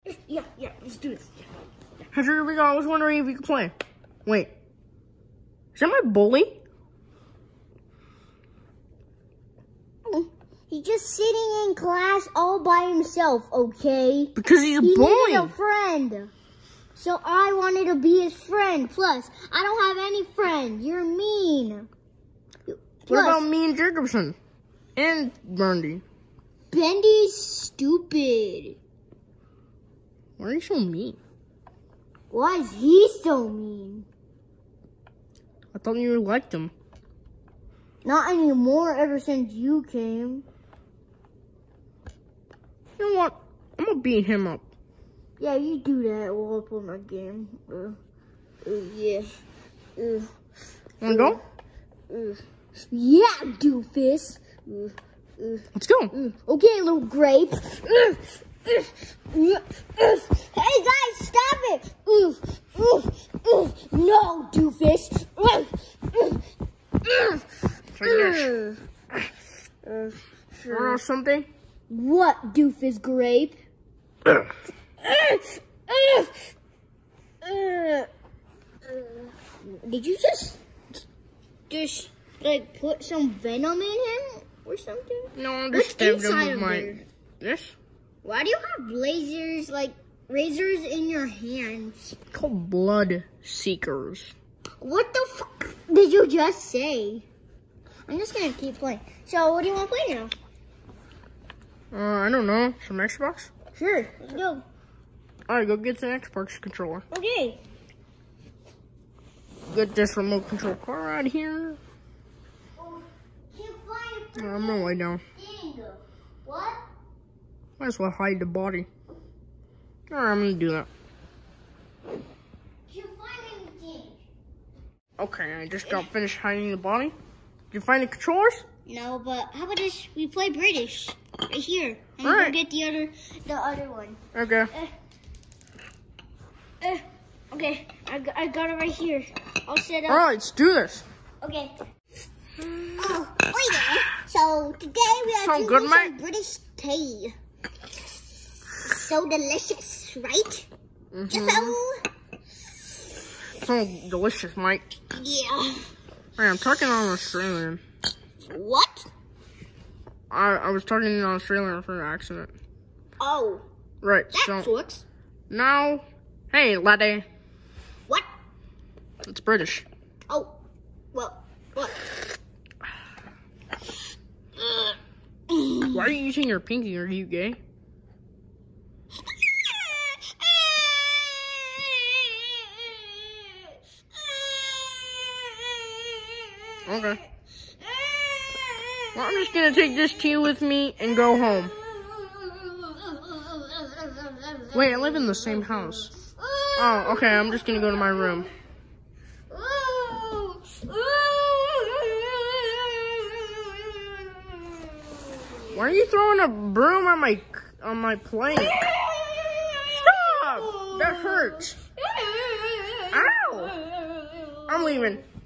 Yeah, let's do this. Here we go. I was wondering if you could play. Wait. Is that my bully? He's just sitting in class all by himself, okay? Because he's a bully. He needed a friend. So I wanted to be his friend. Plus, I don't have any friends. You're mean. What about me and Jacobson? And Brandy? Bendy's stupid. Why are you so mean? Why is he so mean? I thought you liked him. Not anymore, ever since you came. You know what? I'm gonna beat him up. Yeah, you do that while I play my game. Yeah. Wanna go? Yeah, doofus. Let's go. Okay, little grape. Hey guys, stop it! No, doofus. Or something? What, doofus grape? Did you just like put some venom in him or something? No, I'm just stabbed him with my this. Why do you have razors in your hands? It's called blood seekers. What the fuck did you just say? I'm just gonna keep playing. So what do you want to play now? I don't know. Some Xbox? Sure, let's go. Alright, go get the Xbox controller. Okay. Get this remote control car right here. Oh, can't find I'm gonna lay down. What? Might as well hide the body. Alright, I'm gonna do that. Can't find anything. Okay, I just got finished hiding the body. Did you find the controllers? No, but how about this? We play British right here. I'm All gonna right. go get the other one. Okay. Okay, I got it right here. I'll set up. All right, let's do this. Okay. Oh, wait a minute. So today we are Sound drinking good, some British tea. So delicious, right? So delicious, Mike. Yeah. Hey, I'm talking on Australian. What? I was talking in Australian for an accident. Oh. Right, That sucks. Now, hey, laddie. What? It's British. Oh. Well, what? Why are you using your pinky? Are you gay? Okay. Well, I'm just gonna take this tea with me and go home. Wait, I live in the same house. Oh, okay, I'm just gonna go to my room. Why are you throwing a broom on my plate? Stop! That hurts. Ow! I'm leaving.